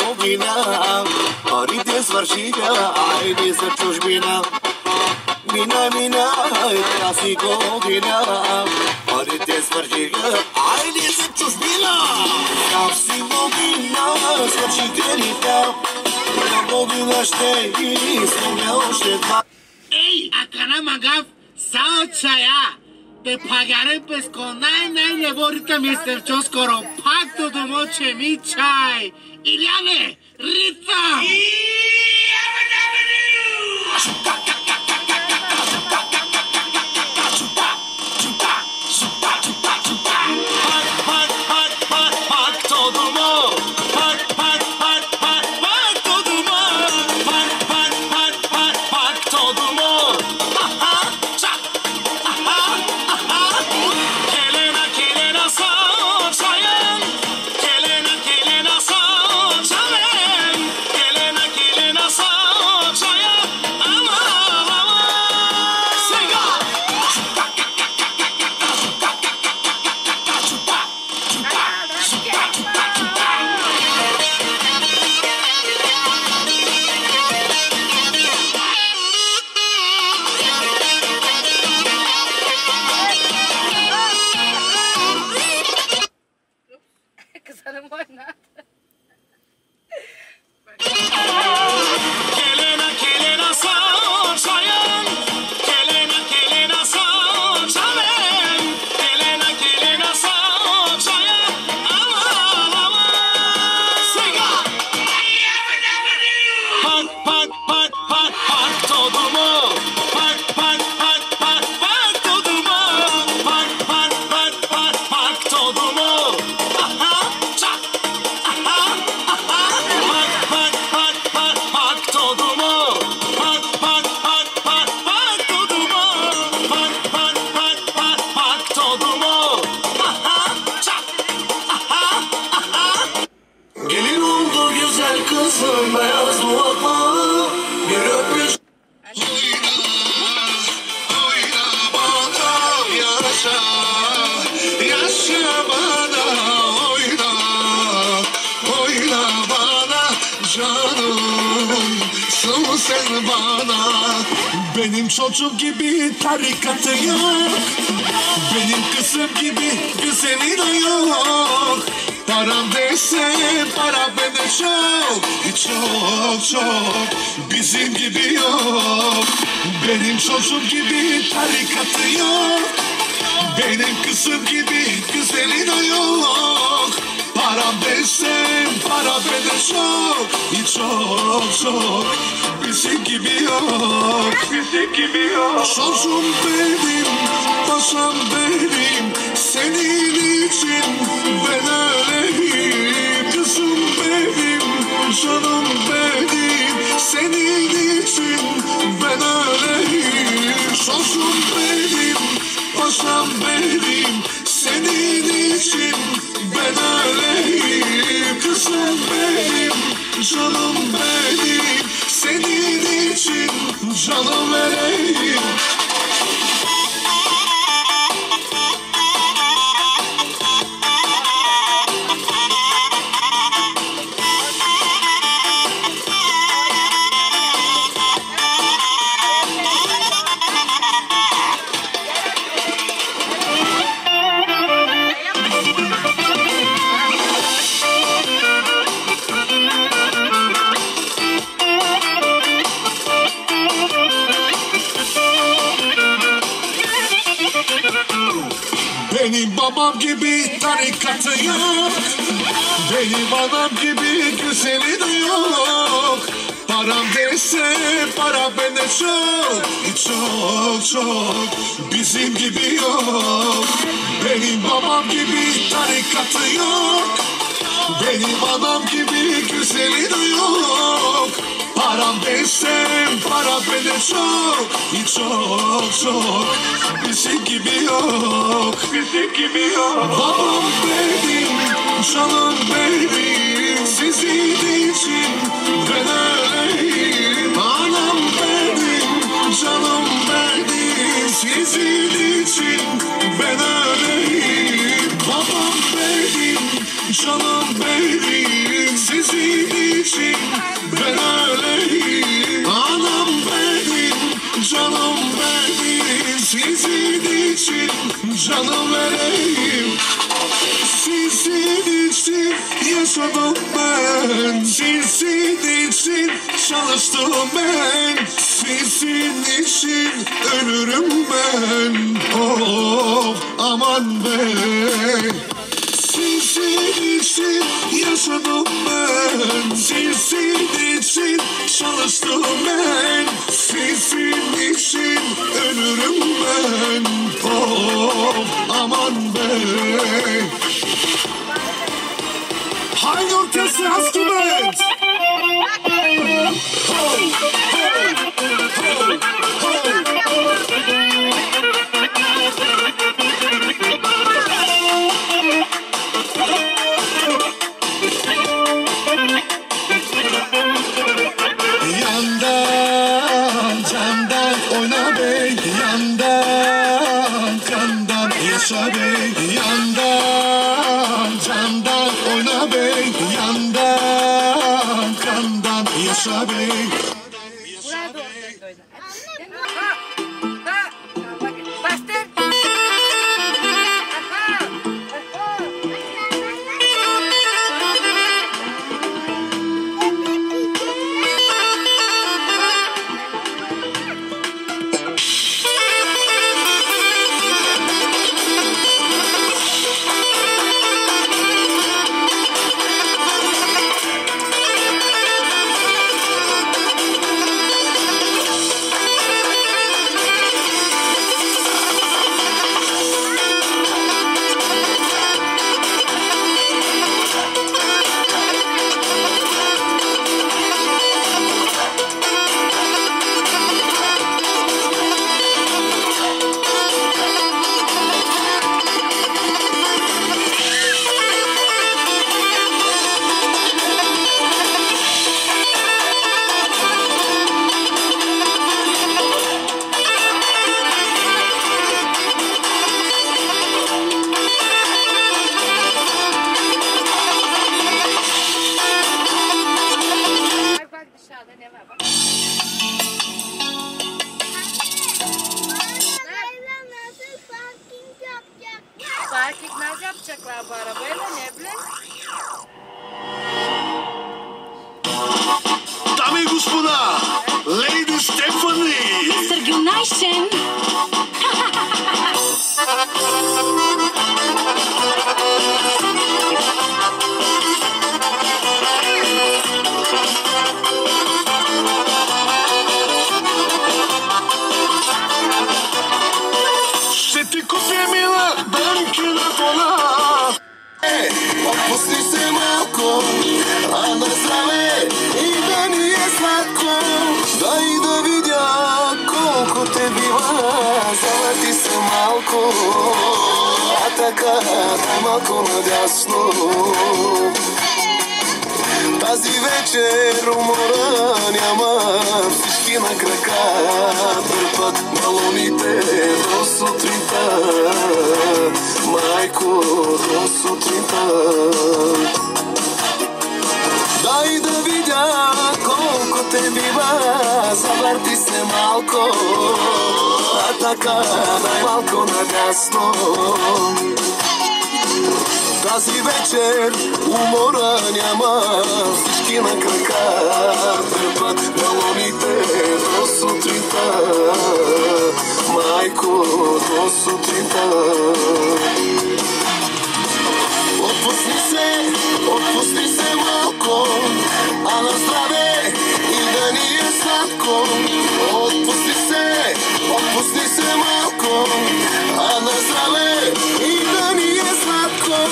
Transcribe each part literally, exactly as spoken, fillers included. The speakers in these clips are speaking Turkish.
bina, arite sfârșită, ai de să ciuși bina. Bina, bina, clasico bina, arite sfârșită, ai de să ciuși bina. Clasico bina, sfârșită rita, bina ștei, spuneau șteva. Ey, akana magav, sao chaya. Te pagaré pues con nai nai nevorita mister Choskoro, pacto do moche mi chai. Iliane, Rita! Benim çocuğum gibi tarikatı yok, benim kızım gibi güzeli de yok. Param dese para bende çok, çok çok bizim gibi yok. Benim çocuğum gibi tarikatı yok, benim kızım gibi güzeli de yok. Param dese para bende çok, çok çok bizim gibi yok, bizim gibi yok. Çocuğum benim, paşam benim, senin için ben öleyim. Kızım benim, canım benim, senin için ben öleyim. Çocuğum benim, paşam benim, senin için ben öleyim. Kızım benim, canım benim, senin için canım vereyim. Benim babam gibi tarikatı yok, benim anam gibi güzeli de yok. Param dese para bende çok, çok çok bizim gibi yok. Benim babam gibi tarikatı yok, benim anam gibi güzeli de yok. Param desem para bende çok, çok çok bizim gibi yok, bizim gibi yok. Babam benim, canım benim, sizin için ben öleyim. Anam benim, canım benim, sizin için ben öleyim. Babam benim, canım benim, sizin için ben öleyim. Anam benim, canım benim, sizin için canım vereyim. Sizin için yaşadım ben, sizin için çalıştım ben, sizin için ölürüm ben. Oh aman be. Sizin için yaşadım ben, sizin için çalıştım ben, sizin için ölürüm ben. Oh aman be. Haydi orkestra instrument. Ho, ho, ho, ho. Yandan candan oyna bey, yandan kandan yaşa bey, yandan candan oyna bey, yandan kandan yaşa bey. Parking nasıl yapacaklar bu arabayla, ne bileyim? Dame i gospoda, Lady Stephanie. mister Güneşen. Ще ти купя, мила, банки на кола. Отпусти се малко, а на здраве и да ни е сладко. Дай да видя колко те бива, завърти се малко, а така дай малко надясно. Тази вечер умора няма, всички на крака търпат балоните до сутринта. Майко, до сутринта. Дай да видя колко те бива, завърти се малко, а така дай малко надясно. Тази вечер умора няма, всички на крака търпат балоните до сутринта. Майко, до сутринта. Отпусни се, отпусни се малко, а на здраве и да ни е сладко. Отпусни се, отпусни се малко, а на здраве и да ни е сладко.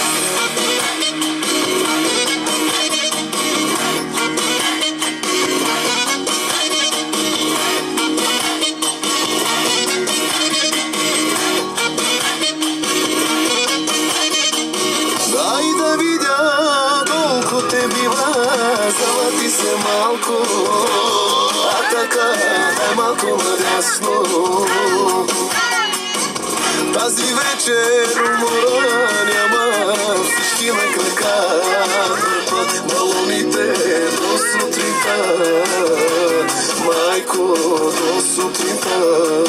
Дай да видя колко те бива, завърти се малко, а така дай малко надясно. Тази вечер умора няма, всички всички на крака тръпат балоните до сутринта, майко, до сутринта.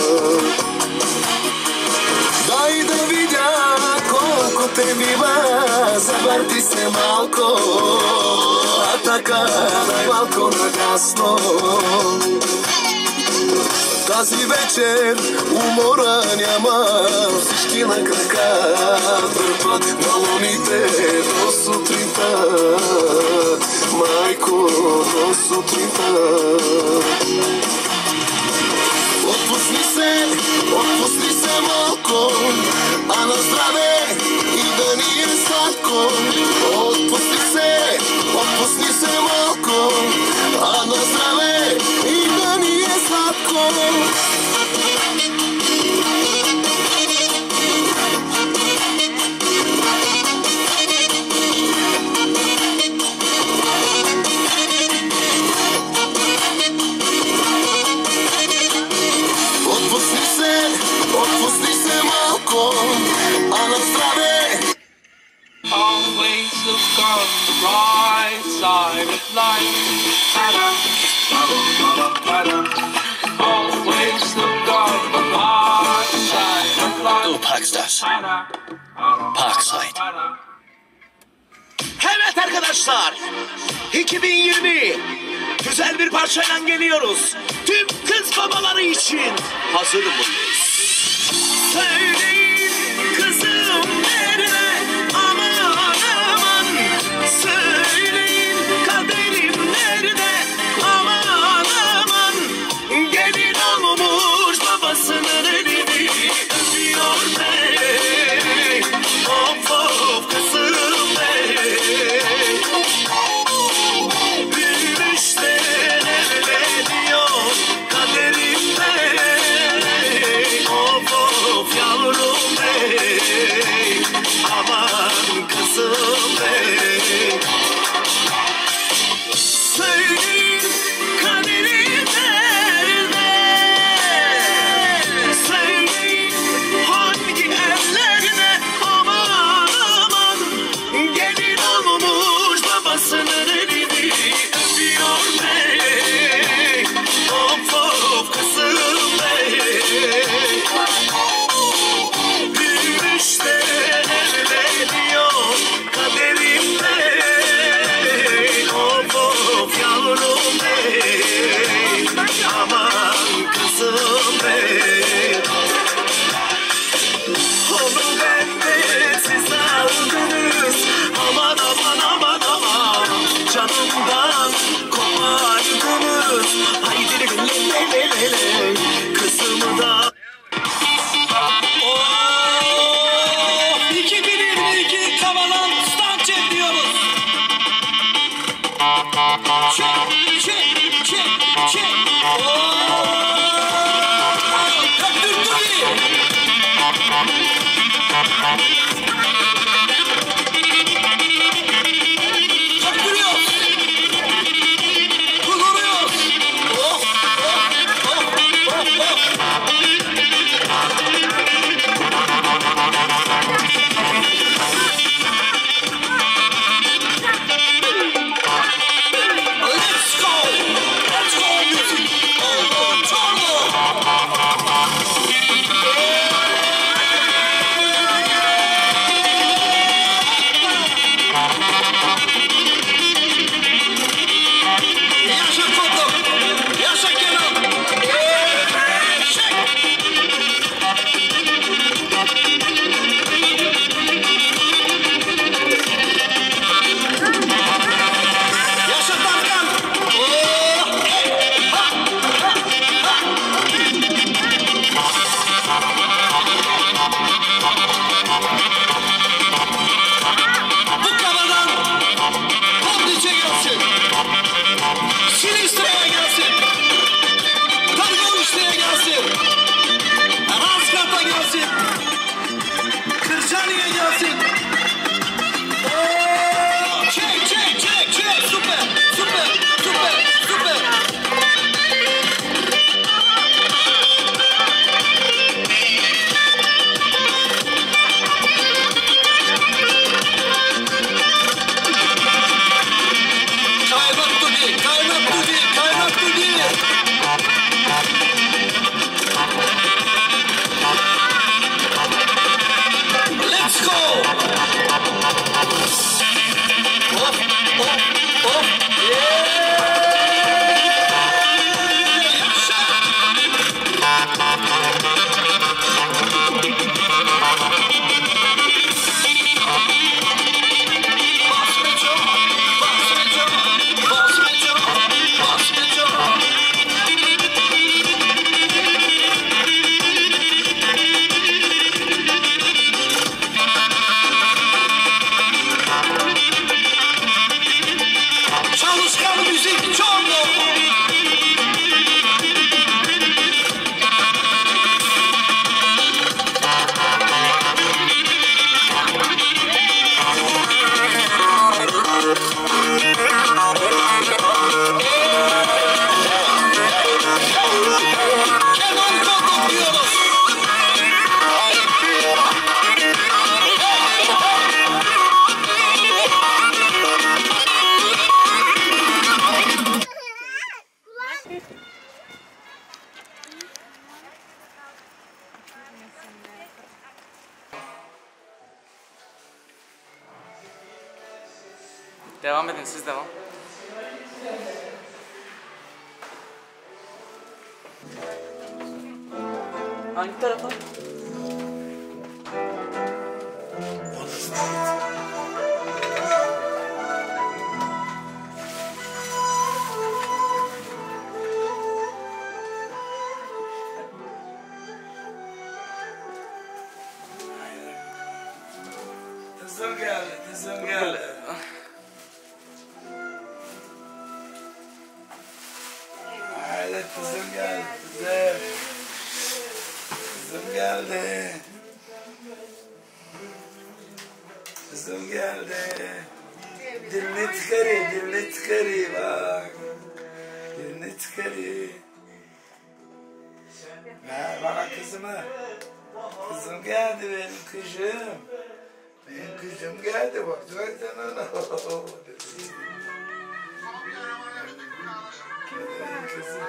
Дай да видя колко те бива, завърти се малко, а така най-малко нагясно. Тази вечер умора няма, всички на крака тръпат балоните до сутринта, майко, до сутринта. Отпусни се, отпусни се малко, а на здраве и да ни е сладко. Отпусни се, отпусни се малко, а на здраве и да ни е сладко. Отпусни се, отпусни се малко, а на здраве. Always look on the bright side of life. Always look on the bright side of life. Du Parkstar. Parkside. Evet arkadaşlar, iki bin yirmi güzel bir parçayla geliyoruz. Tüm kız babaları için hazır mıyız? Söyleyin kızım nerede, aman aman. Söyleyin kaderim nerede, aman aman. Gelin olmuş babasının elini öpüyor bey. Of of kızım bey. Büyümüş de evleniyor kaderim bey. Of of yavrum bey. Aman kızım bey. Söyleyin kaderim nerede? Söyleyin hangi evlerde? Aman aman. Gelin olmuş babasının elini öpüyor bey. Of of kızım bey. Büyümüş de evleniyor kaderim bey. Of of yavrum bey. Aman kızım bey. Onu benden siz aldınız. Aman aman aman aman. Canımdan kopardınız. Haydi le le le le le. Kızımı da. iki bin yirmi iki Kavalan Stand Çekiyoruz. Çek, çek, çek, çek. Öptürdü. Öptürüyoruz. Kuduruyoruz. Oh, oh, oh, oh, oh. Let's go! Devam edin, siz devam. Hangi tarafa? Kızım geldi, kızım geldi. Haydi kızım geldi, kızım. Kızım geldi. Kızım geldi. Dilini çıkarıyor, dilini çıkarıyor bak. Dilini çıkarıyor. Ver bana kızımı. Kızım geldi benim kızım. Benim kızım geldi bak. Zaten ona. Benim kızım.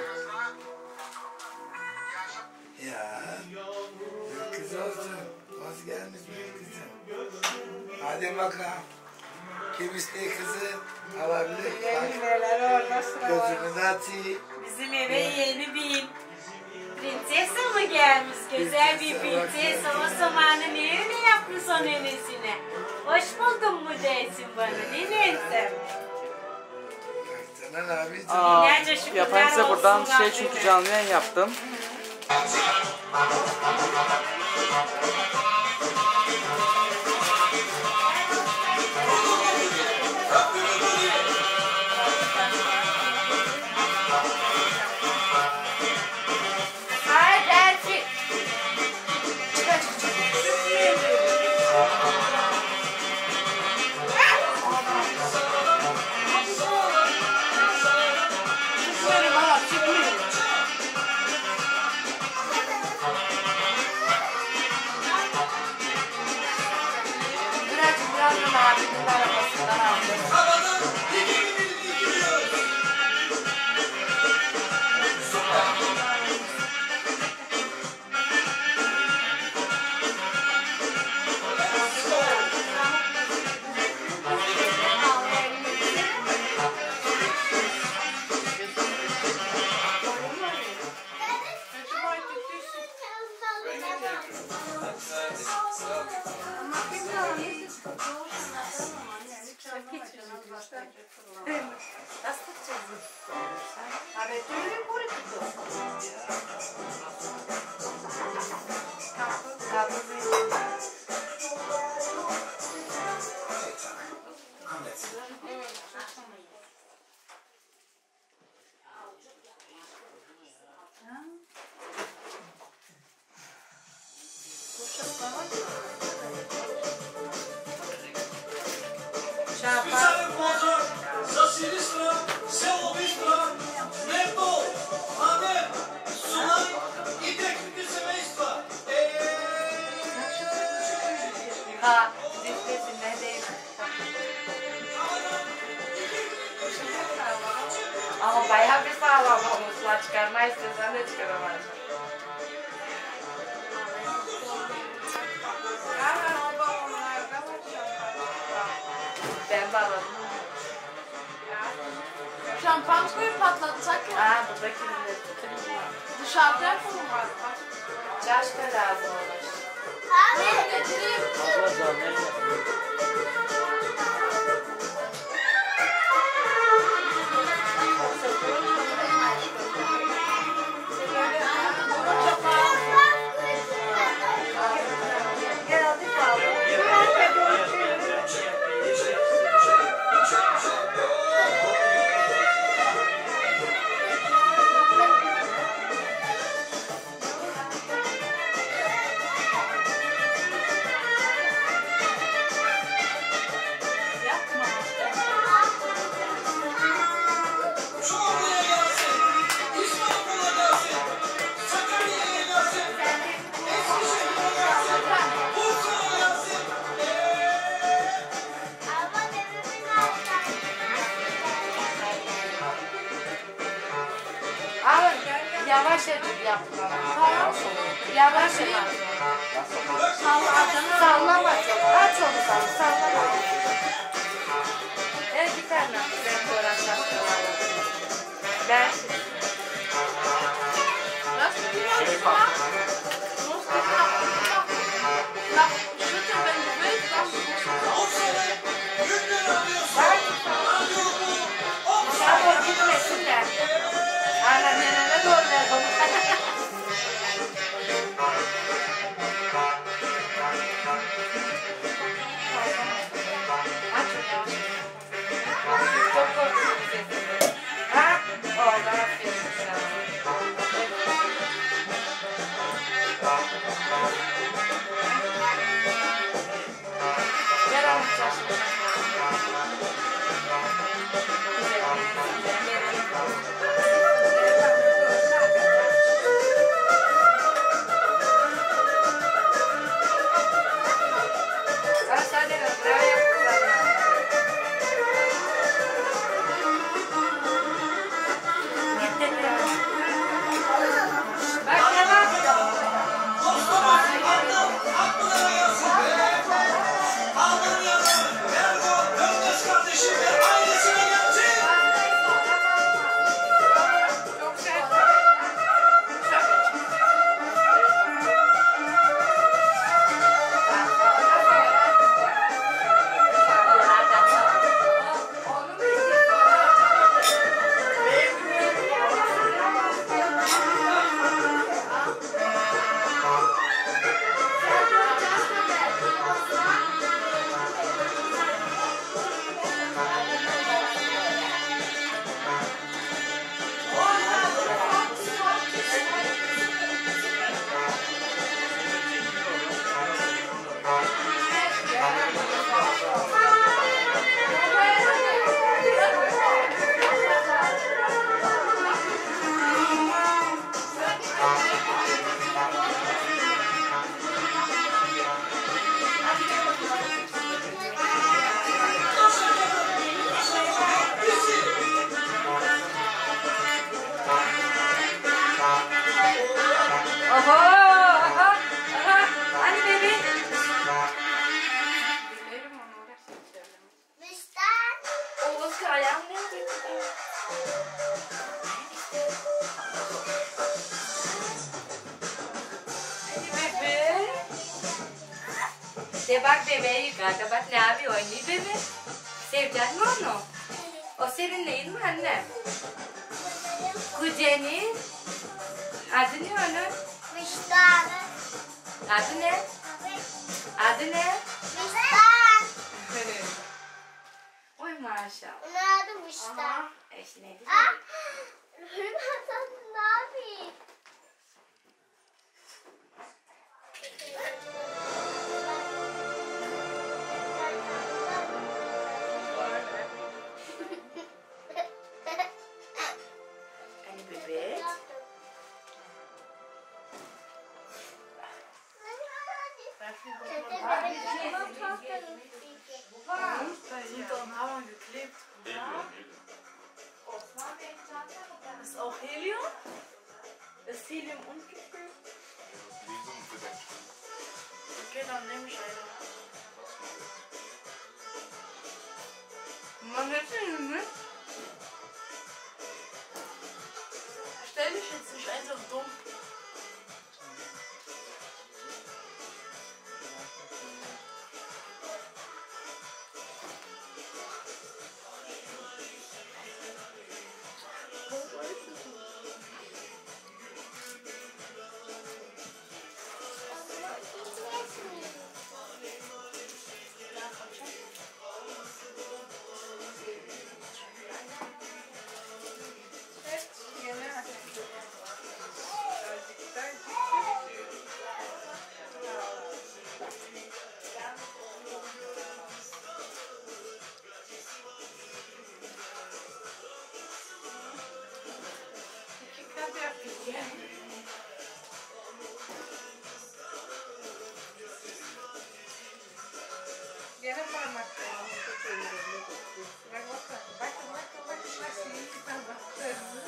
Ya. Bir kız olsun. Nasıl gelmiş benim kızım. Hadi bakalım. Kim istiyor kızı? Alabilir. Neler orada sıra var. Gözünü de açayım. Bizim eve yeni bir prinsesa mı gelmiş? Güzel bir prinsesa. O zamanı niye öyle yapmış onun enesine? Hoş buldun mu dersin bana? Ne dersin? Baksana abicim. Aa, Binlerce şükürler yapayım size buradan olsun şey çünkü Rabbime. canlı yayın yaptım. Hayır dersin. Birazcık birazdan abinin arabasından aldım. За Силистра, село Бистра, Нето, Ане, Сунай и техните семейства. Ha, ziftesin ne değil. Ama bayağı bir sağlam olmuşlar. Çıkarma istesen de çıkaramaz. Ben de alalım. Şampuan koyup patlatsak ya. Aa, burada kimler? Dışarıda yapalım var. Çaşka lazım olur. Abi getireyim. Yavaş yap. Tamam. Yavaş yap. Sallama. Sallama. Aç onu sallama. Sallama. Evet. ayağım nerede? Hadi bebe. De bak bebeği yukarıda bak ne abi oynuyor bebe. Sevecek mi onu? O senin neyin mi anne? Kuzenin. Adı ne onun? Miştan. Adı ne? Adı ne? Miştan. Oy maşallah. Onun adı Miştan. Eş ne diyeyim? Ah! Hırmatan ne yapayım? Hani bebek. Dann haben wir geklebt. Ist auch Helium? Ist Helium und geklebt? Okay, dann nehme ich eine. Man hört ihn, ne? Stell dich jetzt nicht einfach dumm. Gene parmaklarını çekelim. Bak bak bak bak bak bak şimdi parmaklarını.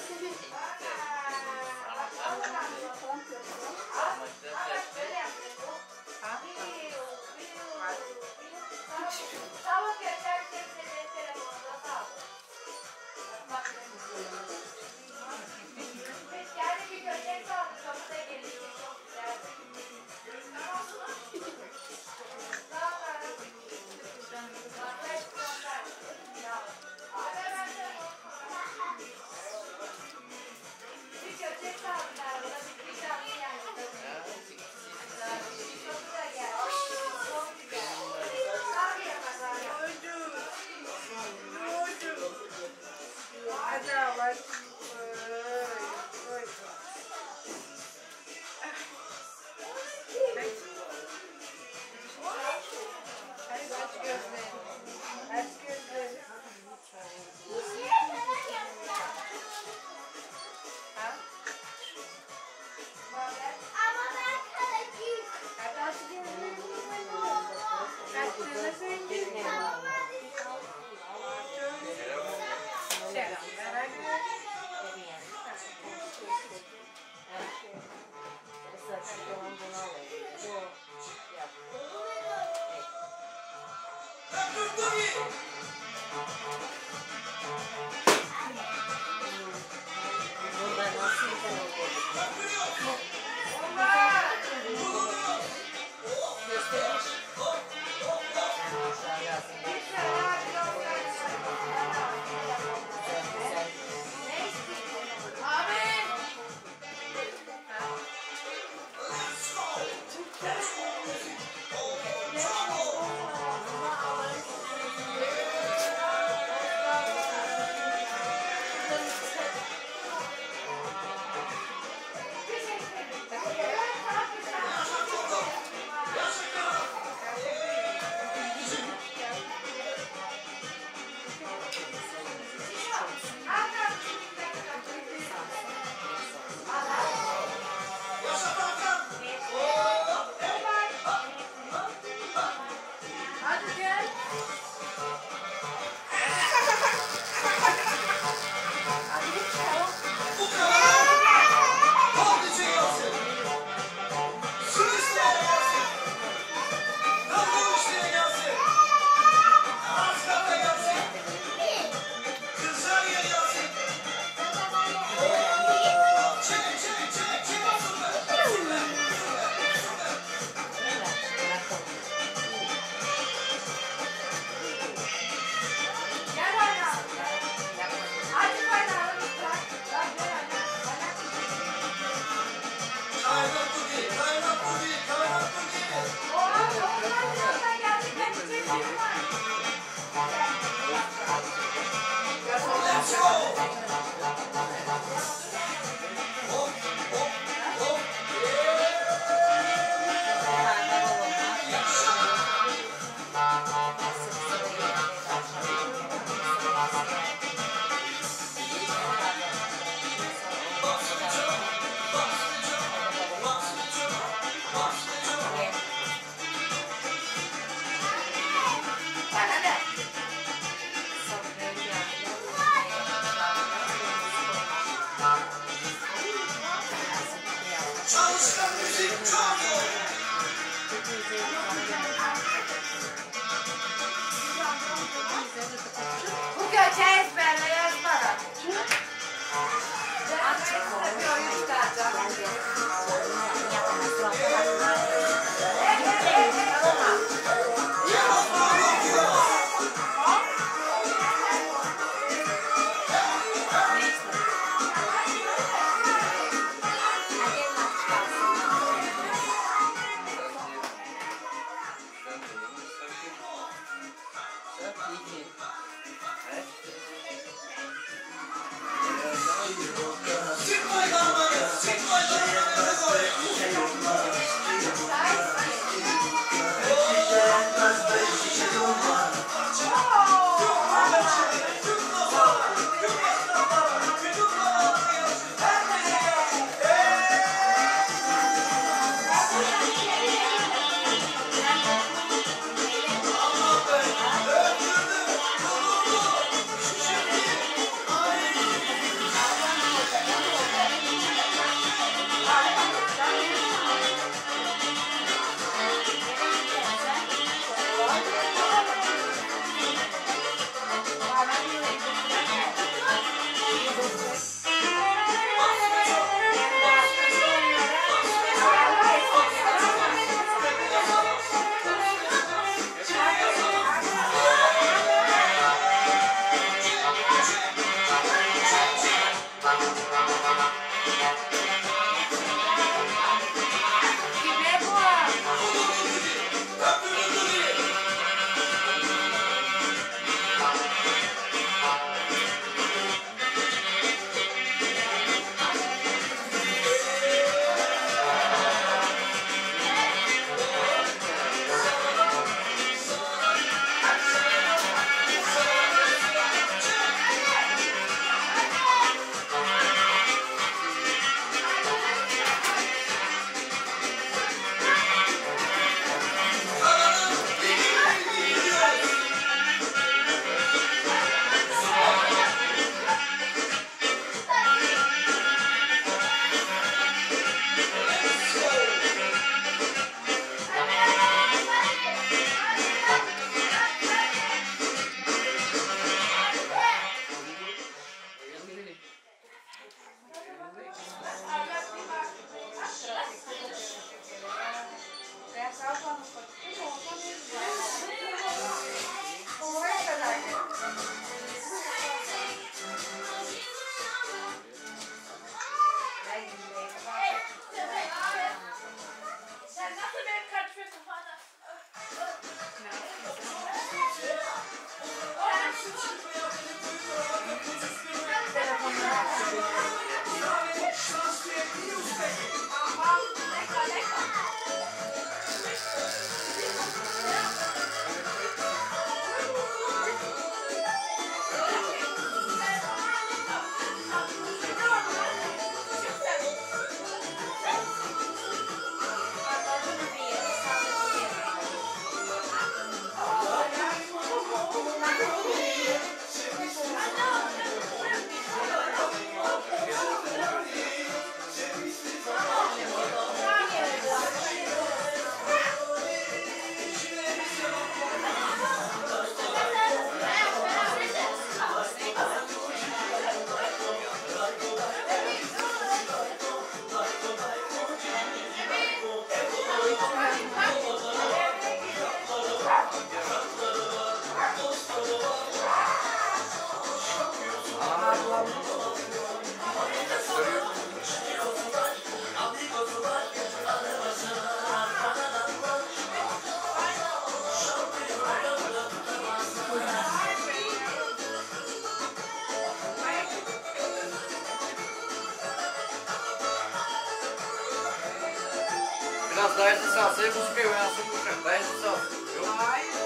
Biraz daha hızlı salsaya müzikaya uyansın Kuşak. Daha hızlı salsın. Yok.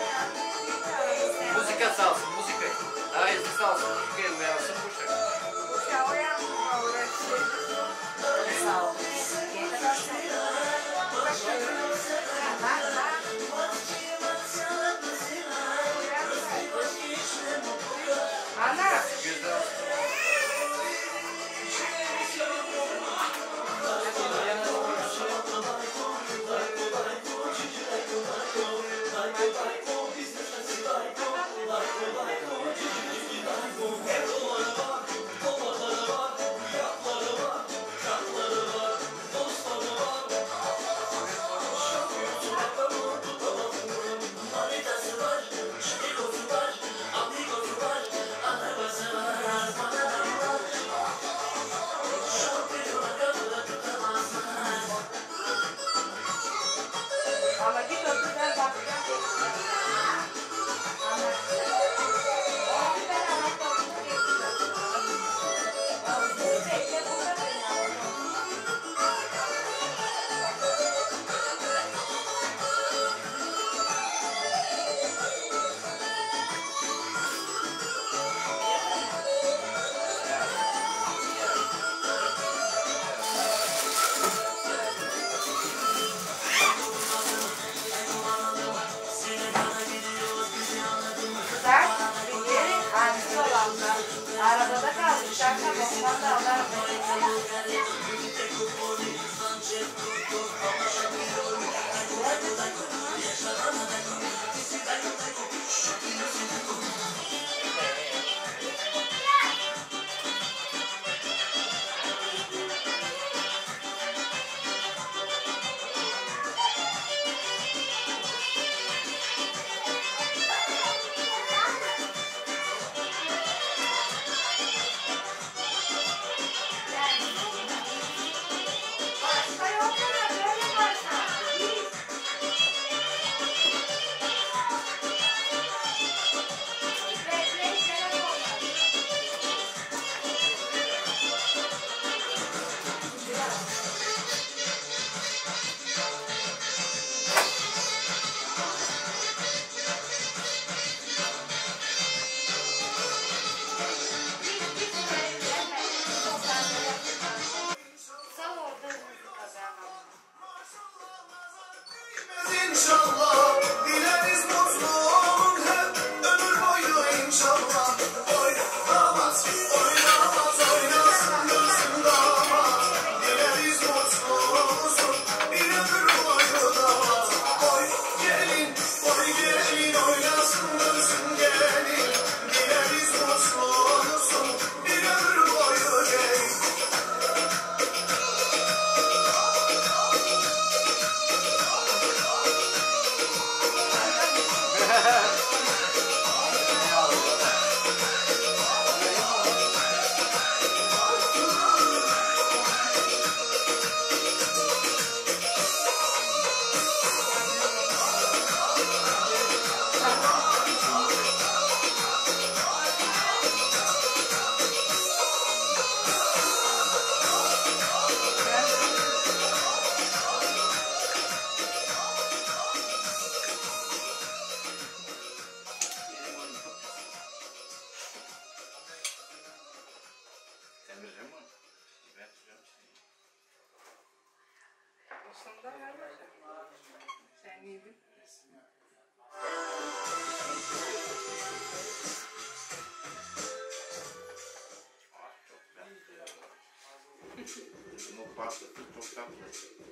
Müzika salsın, müzika. Daha hızlı salsın, müzikaya uyansın Kuşak. Kuşağı uyanmıyor, uğraşıyor. Sağ ol. Ana. Güzel. Arabada kaldım. Şarkı boktan da alırım. İnşallah dileriz mutlu olun hep ömür boyu inşallah. Oynamaz, oynamaz, oynasın gözüm damat. Dileriz mutlu olsun bir ömür boyu damat. Oy gelin, oy gelin oynasın gözüm gelin. Dileriz mutlu olsun bir ömür boyu gelin. Sen yedin. Bu pastası çok tatlı.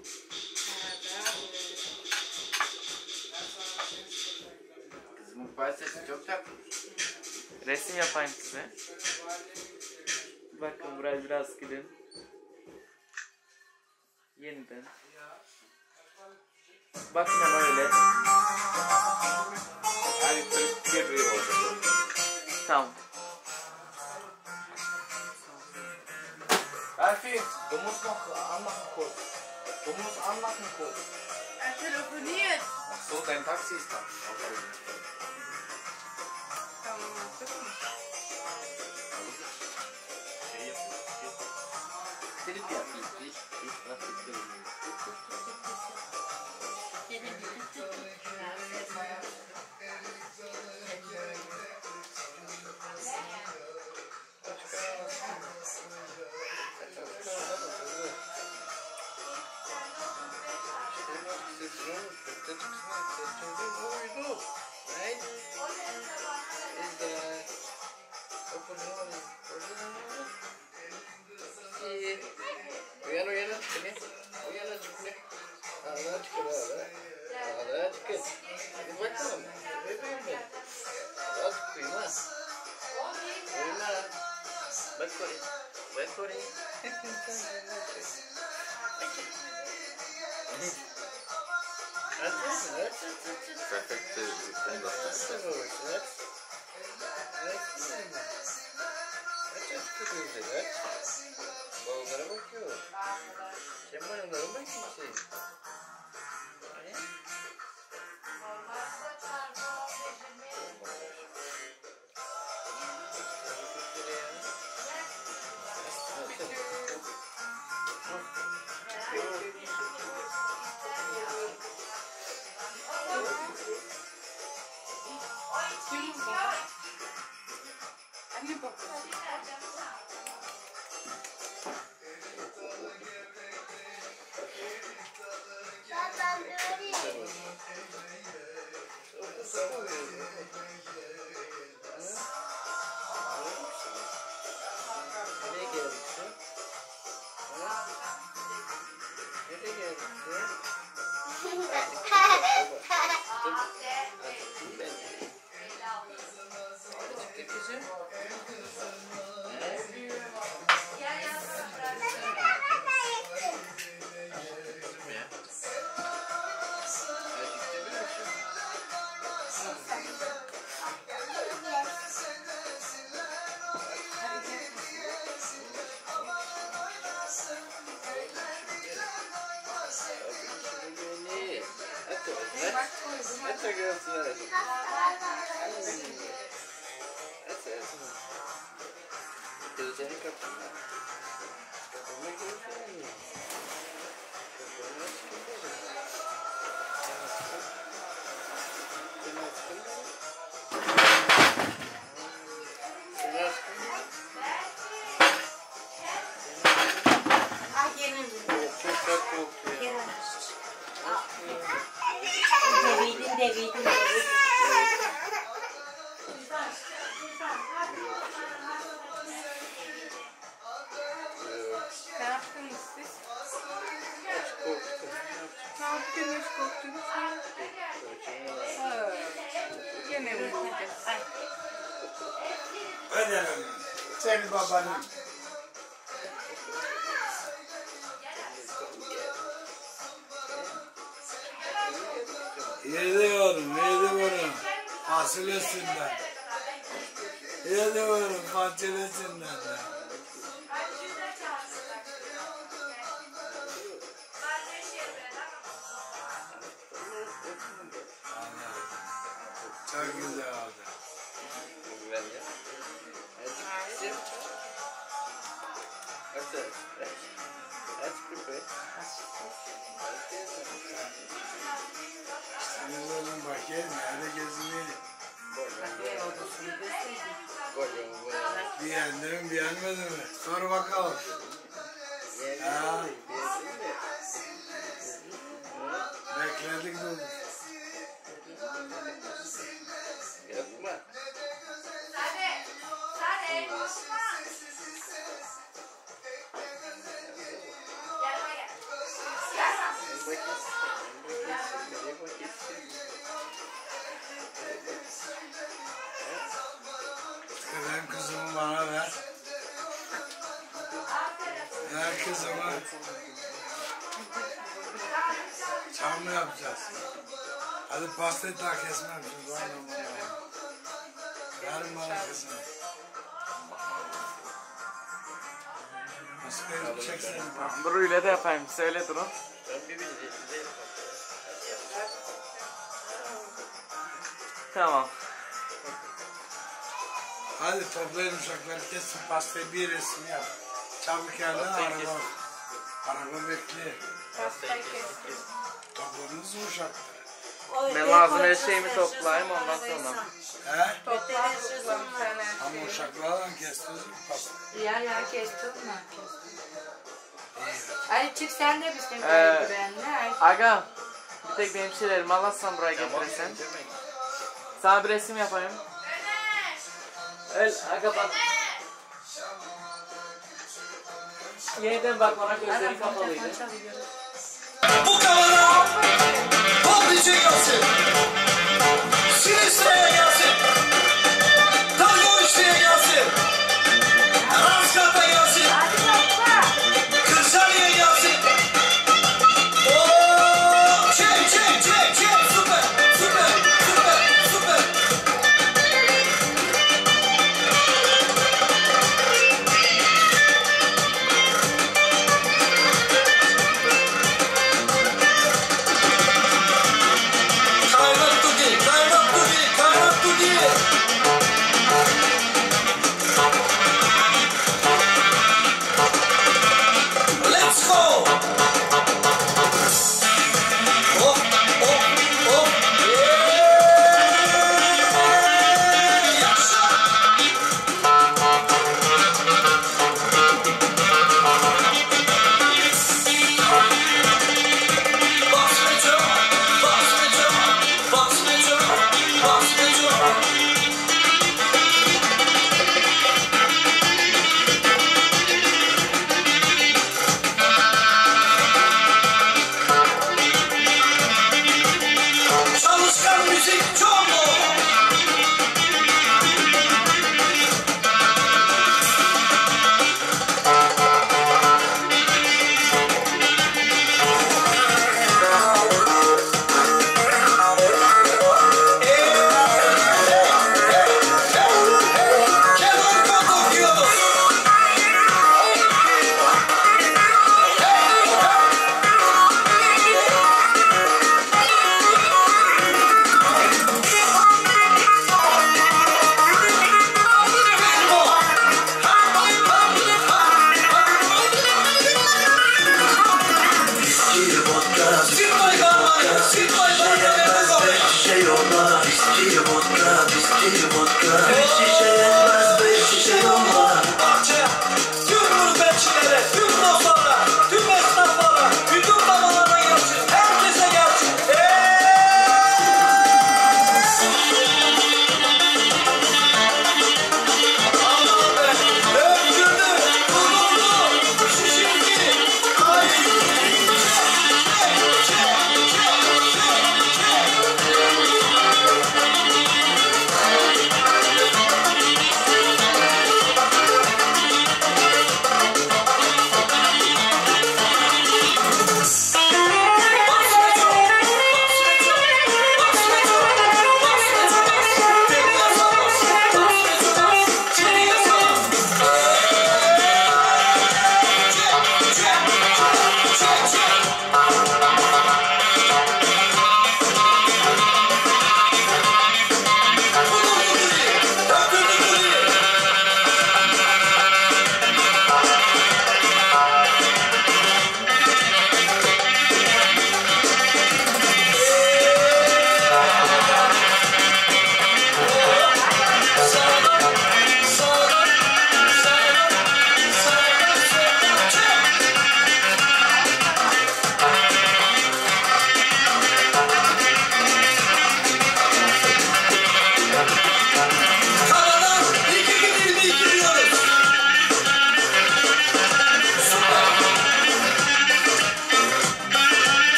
Kızımın pastası çok tatlı. Resim yapayım size. Bakın buraya biraz gidin. Yeniden. Bakın ama öyle. Hani kırık gibi oldu. Tamam. Alfie, du musst noch anmachen kurz. Du musst anmachen kurz. Er telefoniert. Ach so, dein Taxi ist da. Tamam artık mı? Silip yapayım. Hiç, hiç nasıl silip. Uyan uyan çıkın. Uyan çıkın. Ağzına çıkın abi. Ağzına çıkın. Hadi bakalım. Bebeğim ben. Az kıyma. Kıyma. Bak oraya. Bak oraya. Perfekte. Balonlara bakıyor. Sen balonlara bak kimse. Anne bak. çakıyorsun öyle. Ese ese. Gözlerini kapatma. Kapatma gözlerini. Kapatma gözlerini. Devidin, devidin, devidin. Ne yaptınız siz? Ne yaptınız? Korktunuz mu? Ha, Gene uyuyacağız. Öderim. Senin babanın. Yediyorum, yediyorum. Fasulyesinden. Yediyorum fasulyesinden de. Çok güzel oldu. Güvence. Hadi. Hadi. Hadi. Televizyonun bakayım, nerede gezmeyi? Beğendin mi, beğenmedin mi? Sor bakalım. Ha. Bekledik dur. Yapma. Benim kızımı bana ver. Ver kızımı. Çam mı yapacağız? Hadi pastayı daha kesme yapacağız. Var mı bana? Ver bana kızımı. Pastayı çeksin. Dur öyle de yapayım. Söyle durun. Tamam. Hadi toplayın uşakları, kesin pastayı, bir resim yap. Çabuk yerden araba. Araba bekliyor. Pastayı kestim. Topladınız mı uşakları? Ben lazım her şeyimi toplayayım ondan sonra. He? Toplam toplam sen her Ama şeyi. uşaklarla kestiniz mi pastayı? Ya ya kestim mi? Hadi çık sen de bizim Ee, güvenle. Aga, bir tek benim şeylerimi alassan buraya getirirsen. Sana bir resim yapayım. Öl, aga bak. Yeniden bak bana, gözleri kapalıydı. Bu kamera Pop D J gelsin. Sinistra'ya gelsin. Tango üçlüye gelsin. Raskat'a gelsin. Kırşaniye gelsin. Ooo çek çek çek çek. Süper süper süper süper. Kaynak tuki, kaynak tuki,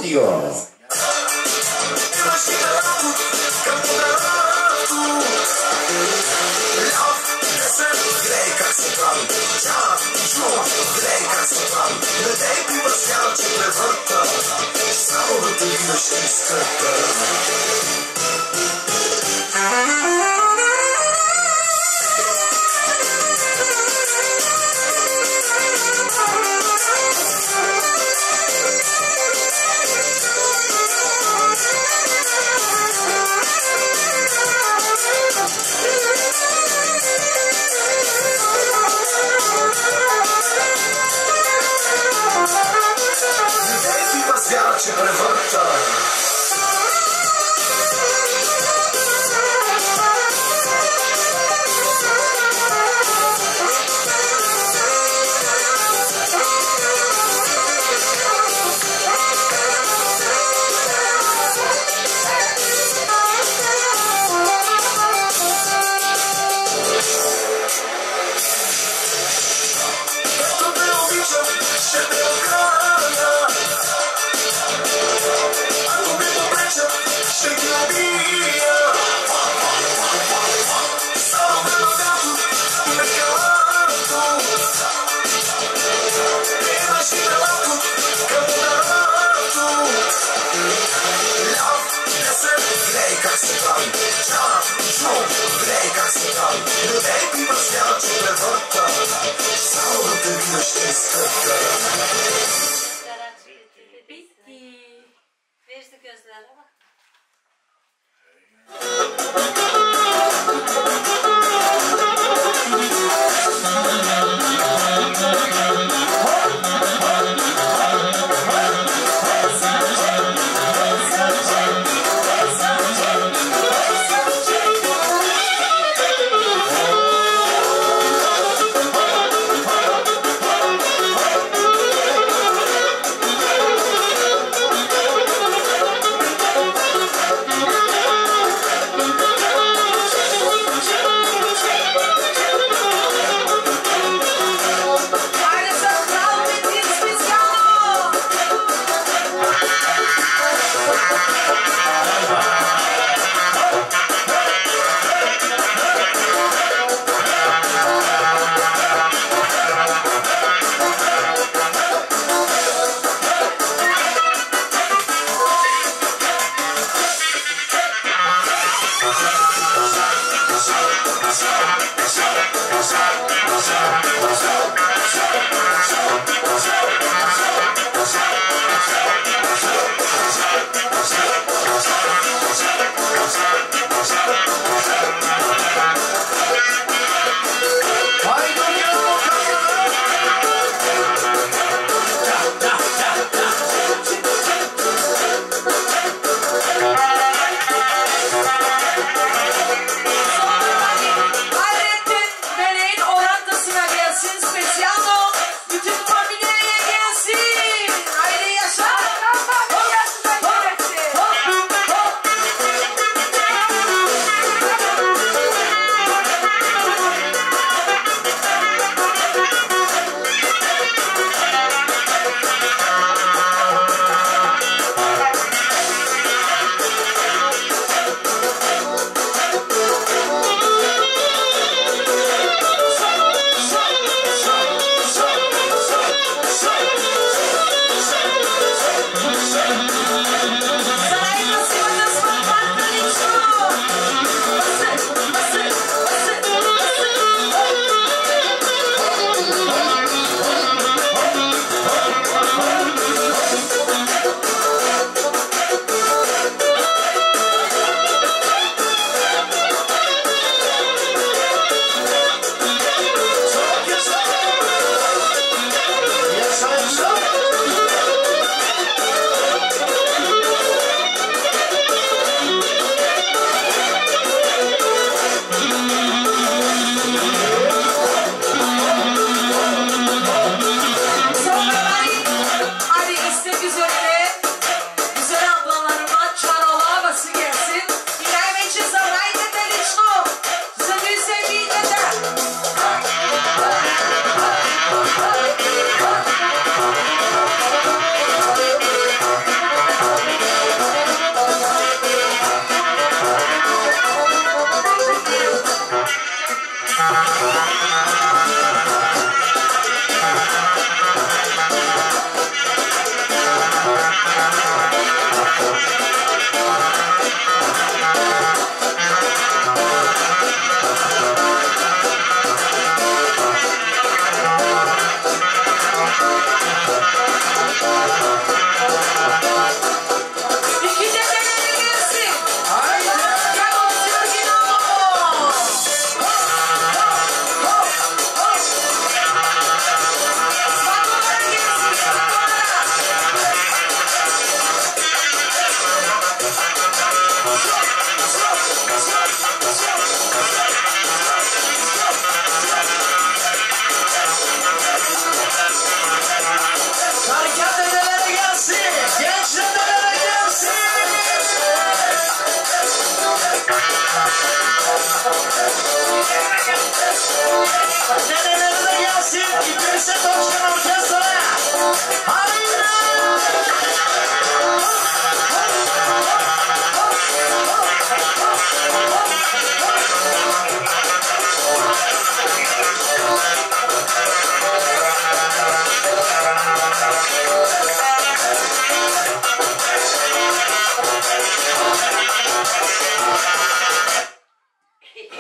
Radio. Bitti. Verdi gözlere bak.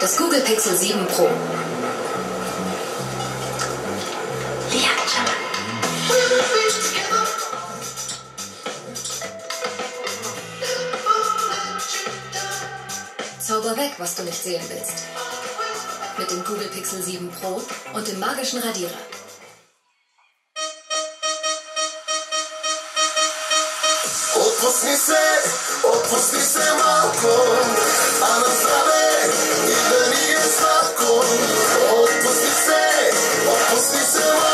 Das Google Pixel sieben Pro. Zauber weg, was du nicht sehen willst. Mit dem Google Pixel sieben Pro und dem magischen Radierer. Отпусни се, отпусни се малко, а на здраве и да ни е сладко. Отпусни се, отпусни се малко.